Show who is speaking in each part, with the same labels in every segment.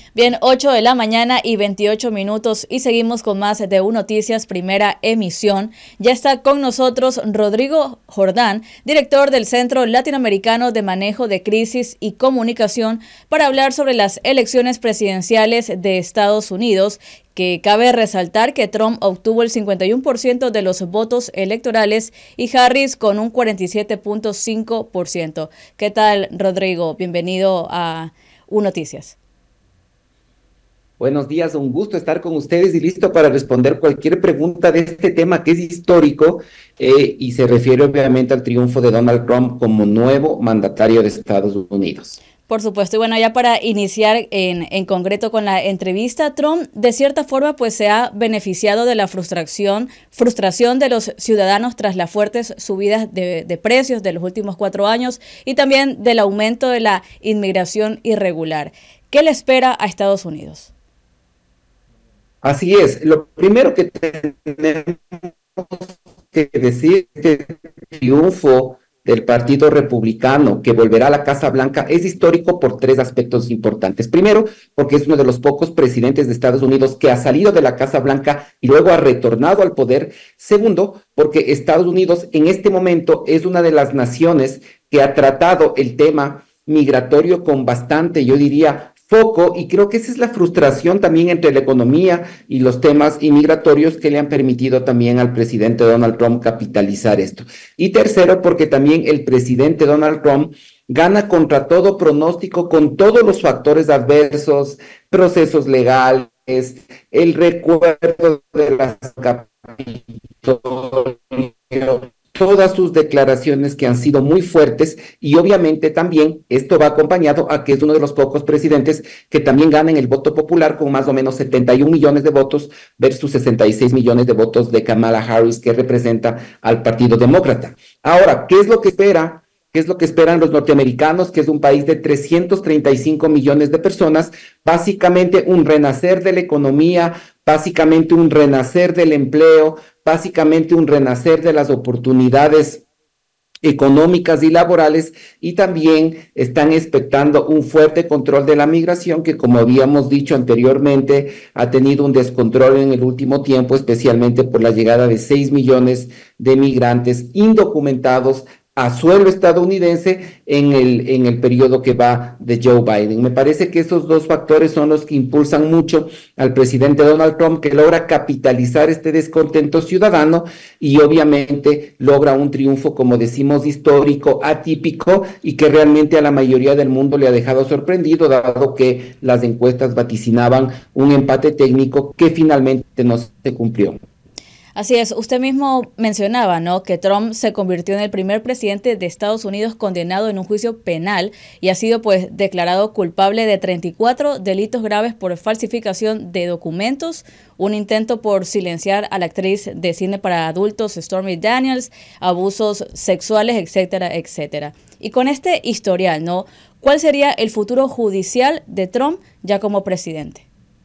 Speaker 1: Bien, 8 de la mañana y 28 minutos y seguimos con más de U Noticias, primera emisión. Ya está con nosotros Rodrigo Jordán, director del Centro Latinoamericano de Manejo de Crisis y Comunicación, para hablar sobre las elecciones presidenciales de Estados Unidos, que cabe resaltar que Trump obtuvo el 51% de los votos electorales y Harris con un 47.5%. ¿Qué tal, Rodrigo? Bienvenido a U Noticias.
Speaker 2: Buenos días, un gusto estar con ustedes y listo para responder cualquier pregunta de este tema que es histórico y se refiere obviamente al triunfo de Donald Trump como nuevo mandatario de Estados Unidos.
Speaker 1: Por supuesto, y bueno, ya para iniciar en concreto con la entrevista, Trump de cierta forma pues se ha beneficiado de la frustración de los ciudadanos tras las fuertes subidas de precios de los últimos 4 años y también del aumento de la inmigración irregular. ¿Qué le espera a Estados Unidos?
Speaker 2: Así es, lo primero que tenemos que decir es que el triunfo del Partido Republicano que volverá a la Casa Blanca es histórico por 3 aspectos importantes. Primero, porque es uno de los pocos presidentes de Estados Unidos que ha salido de la Casa Blanca y luego ha retornado al poder. Segundo, porque Estados Unidos en este momento es una de las naciones que ha tratado el tema migratorio con bastante, yo diría, foco, y creo que esa es la frustración también entre la economía y los temas inmigratorios que le han permitido también al presidente Donald Trump capitalizar esto. Y tercero, porque también el presidente Donald Trump gana contra todo pronóstico con todos los factores adversos, procesos legales, el recuerdo de las Capitolio, todas sus declaraciones que han sido muy fuertes y obviamente también esto va acompañado a que es uno de los pocos presidentes que también ganan el voto popular con más o menos 71 millones de votos versus 66 millones de votos de Kamala Harris, que representa al Partido Demócrata. Ahora, ¿qué es lo que espera? ¿Qué es lo que esperan los norteamericanos? Que es un país de 335 millones de personas, básicamente un renacer de la economía, básicamente un renacer del empleo, básicamente un renacer de las oportunidades económicas y laborales, y también están expectando un fuerte control de la migración que, como habíamos dicho anteriormente, ha tenido un descontrol en el último tiempo, especialmente por la llegada de 6 millones de migrantes indocumentados a suelo estadounidense en el periodo que va de Joe Biden. Me parece que esos 2 factores son los que impulsan mucho al presidente Donald Trump, que logra capitalizar este descontento ciudadano y obviamente logra un triunfo, como decimos, histórico, atípico, y que realmente a la mayoría del mundo le ha dejado sorprendido, dado que las encuestas vaticinaban un empate técnico que finalmente no se cumplió.
Speaker 1: Así es, usted mismo mencionaba, ¿no?, que Trump se convirtió en el primer presidente de Estados Unidos condenado en un juicio penal y ha sido pues declarado culpable de 34 delitos graves por falsificación de documentos, un intento por silenciar a la actriz de cine para adultos Stormy Daniels, abusos sexuales, etcétera, etcétera. Y con este historial, ¿no?, ¿cuál sería el futuro judicial de Trump ya como presidente?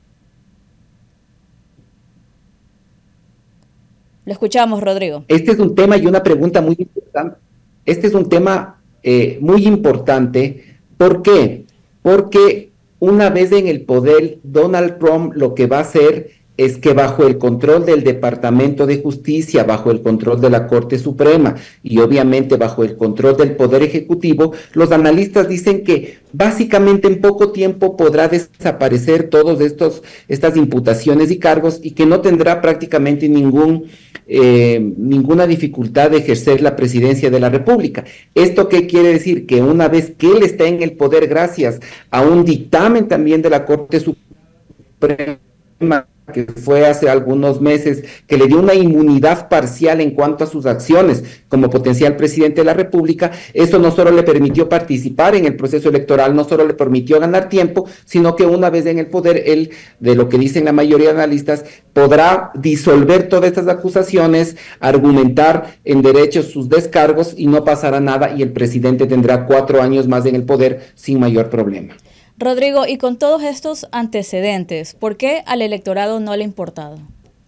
Speaker 1: Lo escuchamos, Rodrigo.
Speaker 2: Este es un tema y una pregunta muy importante. Este es un tema muy importante. ¿Por qué? Porque una vez en el poder, Donald Trump lo que va a hacer es que bajo el control del Departamento de Justicia, bajo el control de la Corte Suprema y obviamente bajo el control del Poder Ejecutivo, los analistas dicen que básicamente en poco tiempo podrá desaparecer todas estas imputaciones y cargos y que no tendrá prácticamente ninguna dificultad de ejercer la presidencia de la República. ¿Esto qué quiere decir? Que una vez que él está en el poder, gracias a un dictamen también de la Corte Suprema, que fue hace algunos meses, que le dio una inmunidad parcial en cuanto a sus acciones como potencial presidente de la República, eso no solo le permitió participar en el proceso electoral, no solo le permitió ganar tiempo, sino que una vez en el poder, él, de lo que dicen la mayoría de analistas, podrá disolver todas estas acusaciones, argumentar en derecho sus descargos y no pasará nada y el presidente tendrá 4 años más en el poder sin mayor problema.
Speaker 1: Rodrigo, y con todos estos antecedentes, ¿por qué al electorado no le ha importado?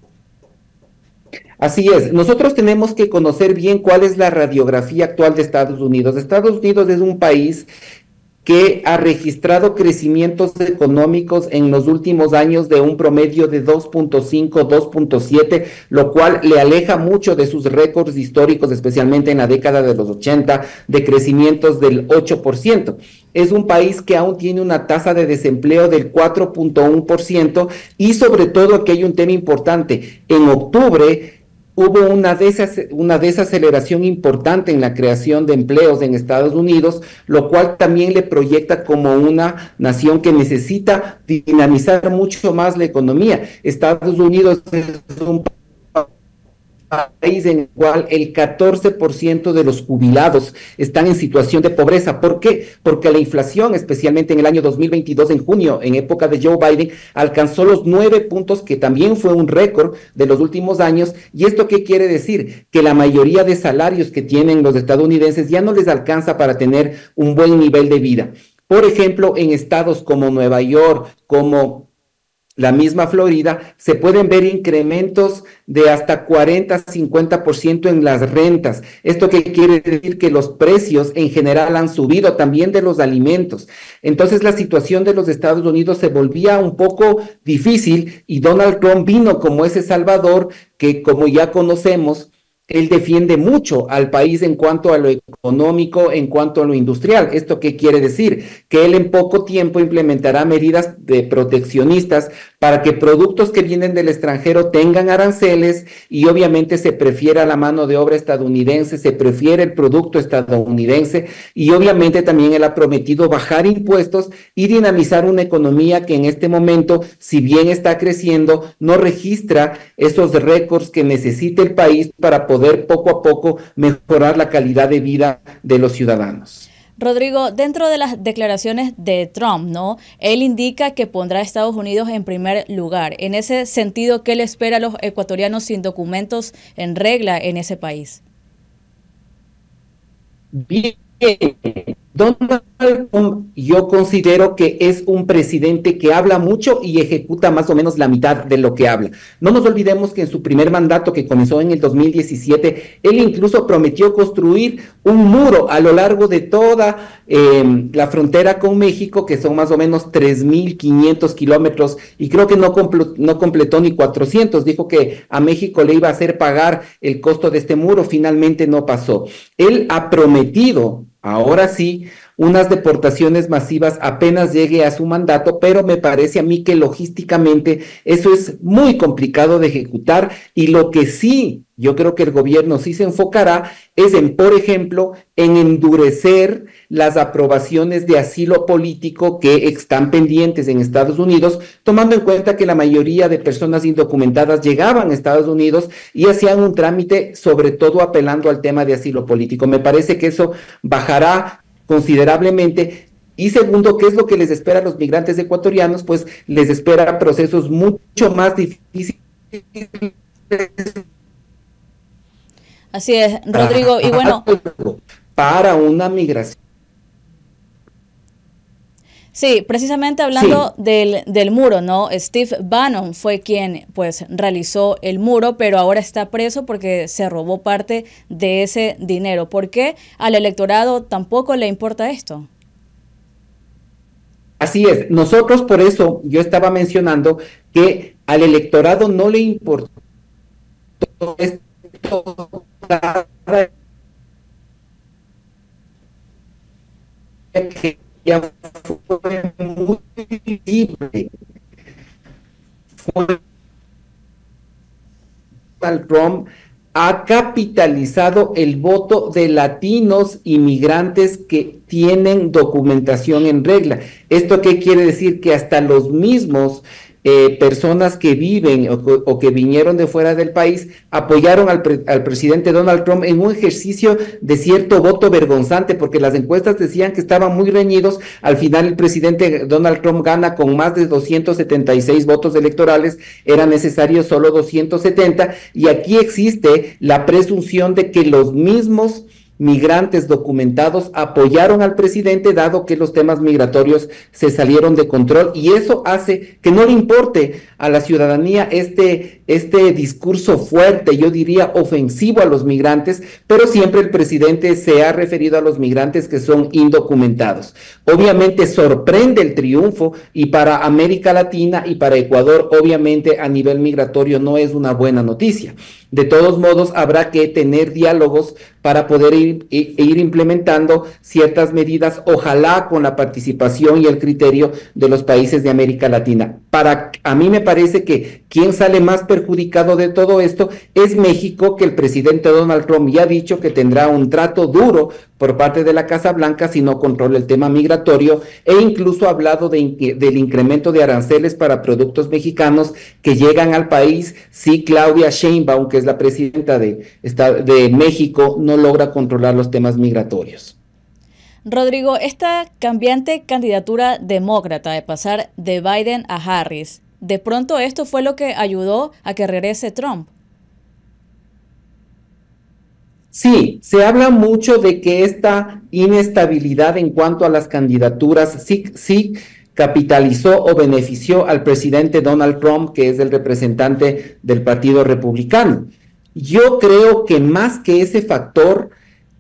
Speaker 2: Así es, nosotros tenemos que conocer bien cuál es la radiografía actual de Estados Unidos. Estados Unidos es un país que ha registrado crecimientos económicos en los últimos años de un promedio de 2.5, 2.7, lo cual le aleja mucho de sus récords históricos, especialmente en la década de los 80, de crecimientos del 8%. Es un país que aún tiene una tasa de desempleo del 4.1% y sobre todo aquí hay un tema importante. En octubre hubo una desaceleración importante en la creación de empleos en Estados Unidos, lo cual también le proyecta como una nación que necesita dinamizar mucho más la economía. Estados Unidos es un país en el cual el 14% de los jubilados están en situación de pobreza. ¿Por qué? Porque la inflación, especialmente en el año 2022, en junio, en época de Joe Biden, alcanzó los 9 puntos, que también fue un récord de los últimos años. ¿Y esto qué quiere decir? Que la mayoría de salarios que tienen los estadounidenses ya no les alcanza para tener un buen nivel de vida. Por ejemplo, en estados como Nueva York, como la misma Florida, se pueden ver incrementos de hasta 40-50% en las rentas. ¿Esto qué quiere decir? Que los precios en general han subido, también de los alimentos. Entonces la situación de los Estados Unidos se volvía un poco difícil y Donald Trump vino como ese salvador que, como ya conocemos, él defiende mucho al país en cuanto a lo económico, en cuanto a lo industrial. ¿Esto qué quiere decir? Que él en poco tiempo implementará medidas de proteccionistas para que productos que vienen del extranjero tengan aranceles y obviamente se prefiera la mano de obra estadounidense, se prefiere el producto estadounidense y obviamente también él ha prometido bajar impuestos y dinamizar una economía que en este momento, si bien está creciendo, no registra esos récords que necesita el país para poder poco a poco mejorar la calidad de vida de los ciudadanos.
Speaker 1: Rodrigo, dentro de las declaraciones de Trump, ¿no? Él indica que pondrá a Estados Unidos en primer lugar. En ese sentido, ¿qué le espera a los ecuatorianos sin documentos en regla en ese país?
Speaker 2: Bien, Donald Trump, yo considero que es un presidente que habla mucho y ejecuta más o menos la mitad de lo que habla. No nos olvidemos que en su primer mandato, que comenzó en el 2017, él incluso prometió construir un muro a lo largo de toda la frontera con México, que son más o menos 3.500 kilómetros, y creo que no completó ni 400. Dijo que a México le iba a hacer pagar el costo de este muro, finalmente no pasó. Él ha prometido, ahora sí, unas deportaciones masivas apenas llegue a su mandato, pero me parece a mí que logísticamente eso es muy complicado de ejecutar y lo que sí, yo creo que el gobierno sí se enfocará es en, por ejemplo, en endurecer las aprobaciones de asilo político que están pendientes en Estados Unidos, tomando en cuenta que la mayoría de personas indocumentadas llegaban a Estados Unidos y hacían un trámite, sobre todo apelando al tema de asilo político. Me parece que eso bajará considerablemente. Y segundo, ¿qué es lo que les espera a los migrantes ecuatorianos? Pues les espera procesos mucho más difíciles.
Speaker 1: Así es, Rodrigo, y bueno,
Speaker 2: para una migración.
Speaker 1: Sí, precisamente hablando del muro, ¿no? Steve Bannon fue quien pues realizó el muro, pero ahora está preso porque se robó parte de ese dinero. ¿Por qué al electorado tampoco le importa esto?
Speaker 2: Así es, nosotros por eso yo estaba mencionando que al electorado no le importó esto, que ya fue muy libre. Donald Trump ha capitalizado el voto de latinos inmigrantes que tienen documentación en regla. ¿Esto qué quiere decir? Que hasta los mismos personas que viven o que vinieron de fuera del país apoyaron al presidente Donald Trump en un ejercicio de cierto voto vergonzante, porque las encuestas decían que estaban muy reñidos. Al final el presidente Donald Trump gana con más de 276 votos electorales, era necesario solo 270, y aquí existe la presunción de que los mismos migrantes documentados apoyaron al presidente, dado que los temas migratorios se salieron de control, y eso hace que no le importe a la ciudadanía este discurso fuerte, yo diría ofensivo a los migrantes, pero siempre el presidente se ha referido a los migrantes que son indocumentados. Obviamente sorprende el triunfo, y para América Latina y para Ecuador, obviamente a nivel migratorio no es una buena noticia. De todos modos, habrá que tener diálogos para poder ir implementando ciertas medidas, ojalá con la participación y el criterio de los países de América Latina. A mí me parece que quien sale más perjudicado de todo esto es México, que el presidente Donald Trump ya ha dicho que tendrá un trato duro por parte de la Casa Blanca si no controla el tema migratorio, e incluso ha hablado del incremento de aranceles para productos mexicanos que llegan al país si Claudia Sheinbaum, que es la presidenta de México, no logra controlar los temas migratorios.
Speaker 1: Rodrigo, esta cambiante candidatura demócrata de pasar de Biden a Harris, ¿de pronto esto fue lo que ayudó a que regrese Trump?
Speaker 2: Sí, se habla mucho de que esta inestabilidad en cuanto a las candidaturas sí capitalizó o benefició al presidente Donald Trump, que es el representante del Partido Republicano. Yo creo que más que ese factor,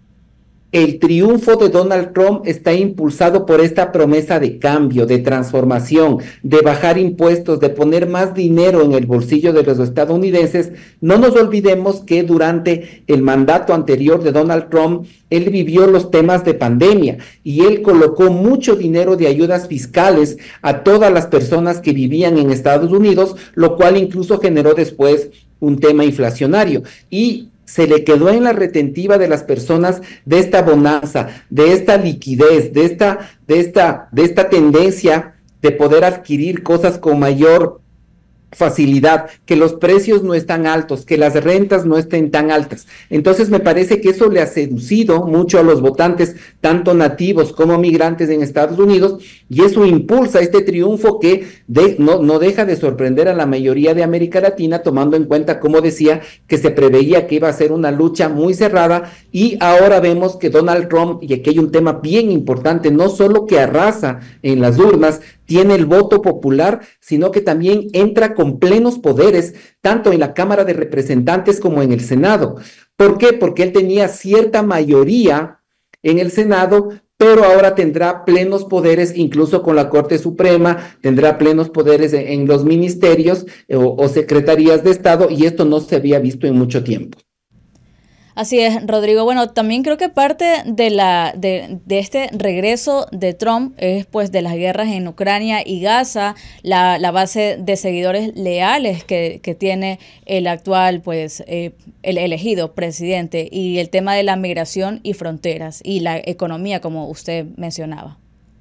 Speaker 2: el triunfo de Donald Trump está impulsado por esta promesa de cambio, de transformación, de bajar impuestos, de poner más dinero en el bolsillo de los estadounidenses. No nos olvidemos que durante el mandato anterior de Donald Trump, él vivió los temas de pandemia y él colocó mucho dinero de ayudas fiscales a todas las personas que vivían en Estados Unidos, lo cual incluso generó después un tema inflacionario, y se le quedó en la retentiva de las personas de esta bonanza, de esta liquidez, de esta tendencia de poder adquirir cosas con mayor facilidad, que los precios no están altos, que las rentas no estén tan altas. Entonces me parece que eso le ha seducido mucho a los votantes, tanto nativos como migrantes en Estados Unidos, y eso impulsa este triunfo que no deja de sorprender a la mayoría de América Latina, tomando en cuenta, como decía, que se preveía que iba a ser una lucha muy cerrada, y ahora vemos que Donald Trump, y aquí hay un tema bien importante, no solo que arrasa en las urnas, tiene el voto popular, sino que también entra con plenos poderes, tanto en la Cámara de Representantes como en el Senado. ¿Por qué? Porque él tenía cierta mayoría en el Senado, pero ahora tendrá plenos poderes, incluso con la Corte Suprema, tendrá plenos poderes en los ministerios o secretarías de Estado, y esto no se había visto en mucho tiempo.
Speaker 1: Así es, Rodrigo. Bueno, también creo que parte de este regreso de Trump es pues de las guerras en Ucrania y Gaza, la base de seguidores leales que tiene el actual, pues, el elegido presidente, y el tema de la migración y fronteras y la economía, como usted mencionaba.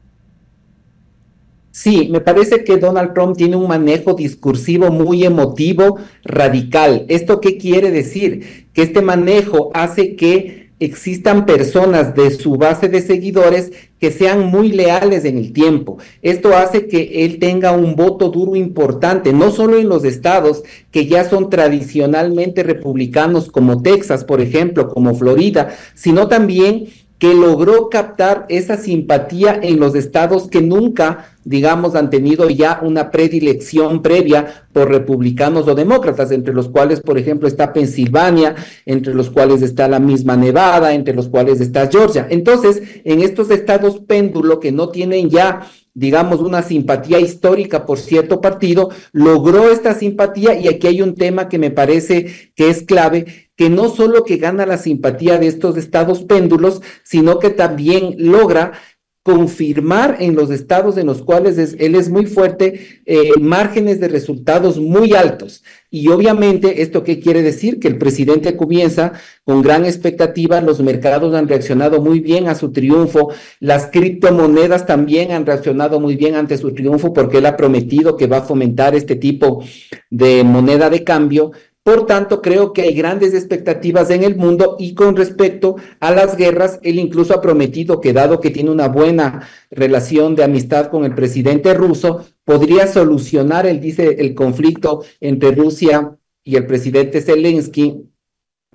Speaker 2: Sí, me parece que Donald Trump tiene un manejo discursivo muy emotivo, radical. ¿Esto qué quiere decir? Que este manejo hace que existan personas de su base de seguidores que sean muy leales en el tiempo. Esto hace que él tenga un voto duro importante, no solo en los estados que ya son tradicionalmente republicanos, como Texas, por ejemplo, como Florida, sino también que logró captar esa simpatía en los estados que nunca, digamos, han tenido ya una predilección previa por republicanos o demócratas, entre los cuales, por ejemplo, está Pensilvania, entre los cuales está la misma Nevada, entre los cuales está Georgia. Entonces, en estos estados péndulo que no tienen ya, digamos, una simpatía histórica por cierto partido, logró esta simpatía, y aquí hay un tema que me parece que es clave, que no solo que gana la simpatía de estos estados péndulos, sino que también logra confirmar en los estados en los cuales él es muy fuerte, márgenes de resultados muy altos. Y obviamente, ¿esto qué quiere decir? Que el presidente comienza con gran expectativa, los mercados han reaccionado muy bien a su triunfo, las criptomonedas también han reaccionado muy bien ante su triunfo, porque él ha prometido que va a fomentar este tipo de moneda de cambio. Por tanto, creo que hay grandes expectativas en el mundo, y con respecto a las guerras, él incluso ha prometido que, dado que tiene una buena relación de amistad con el presidente ruso, podría solucionar, él dice, el conflicto entre Rusia y el presidente Zelensky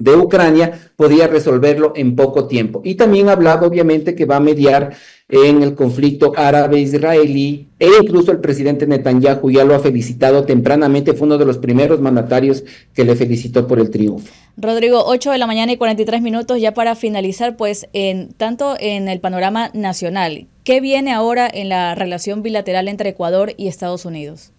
Speaker 2: de Ucrania podría resolverlo en poco tiempo. Y también ha hablado, obviamente, que va a mediar en el conflicto árabe-israelí, e incluso el presidente Netanyahu ya lo ha felicitado tempranamente, fue uno de los primeros mandatarios que le felicitó por el triunfo.
Speaker 1: Rodrigo, 8 de la mañana y 43 minutos, ya para finalizar, pues, tanto en el panorama nacional, ¿qué viene ahora en la relación bilateral entre Ecuador y Estados Unidos?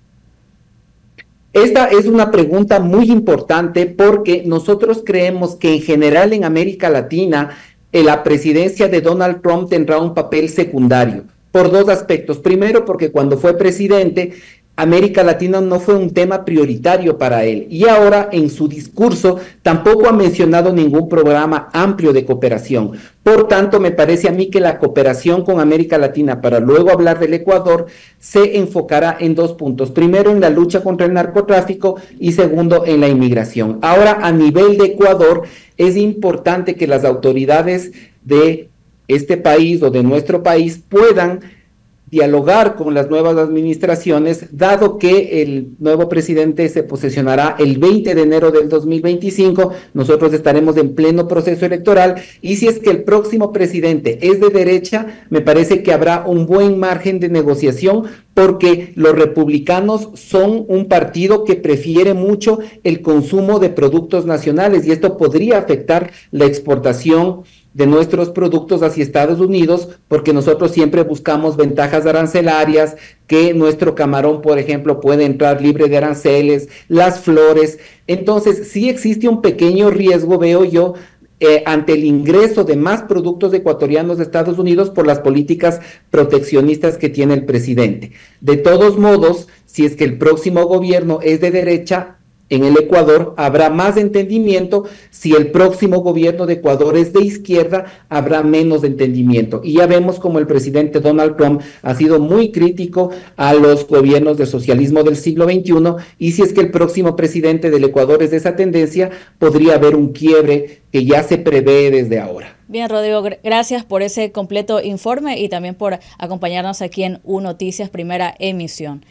Speaker 2: Esta es una pregunta muy importante porque nosotros creemos que en general en América Latina la presidencia de Donald Trump tendrá un papel secundario por dos aspectos. Primero, porque cuando fue presidente, América Latina no fue un tema prioritario para él y ahora en su discurso tampoco ha mencionado ningún programa amplio de cooperación. Por tanto, me parece a mí que la cooperación con América Latina, para luego hablar del Ecuador, se enfocará en dos puntos. Primero, en la lucha contra el narcotráfico y segundo, en la inmigración. Ahora, a nivel de Ecuador, es importante que las autoridades de este país o de nuestro país puedan dialogar con las nuevas administraciones, dado que el nuevo presidente se posesionará el 20 de enero del 2025, nosotros estaremos en pleno proceso electoral, y si es que el próximo presidente es de derecha, me parece que habrá un buen margen de negociación, porque los republicanos son un partido que prefiere mucho el consumo de productos nacionales, y esto podría afectar la exportación de nuestros productos hacia Estados Unidos, porque nosotros siempre buscamos ventajas arancelarias, que nuestro camarón, por ejemplo, puede entrar libre de aranceles, las flores. Entonces, sí existe un pequeño riesgo, veo yo, ante el ingreso de más productos ecuatorianos de Estados Unidos por las políticas proteccionistas que tiene el presidente. De todos modos, si es que el próximo gobierno es de derecha, en el Ecuador habrá más entendimiento. Si el próximo gobierno de Ecuador es de izquierda, habrá menos entendimiento. Y ya vemos como el presidente Donald Trump ha sido muy crítico a los gobiernos del socialismo del siglo XXI, y si es que el próximo presidente del Ecuador es de esa tendencia, podría haber un quiebre que ya se prevé desde ahora.
Speaker 1: Bien, Rodrigo, gracias por ese completo informe y también por acompañarnos aquí en U Noticias, primera emisión.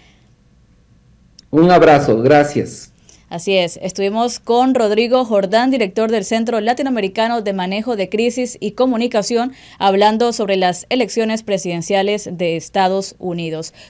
Speaker 2: Un abrazo, gracias.
Speaker 1: Así es, estuvimos con Rodrigo Jordán, director del Centro Latinoamericano de Manejo de Crisis y Comunicación, hablando sobre las elecciones presidenciales de Estados Unidos.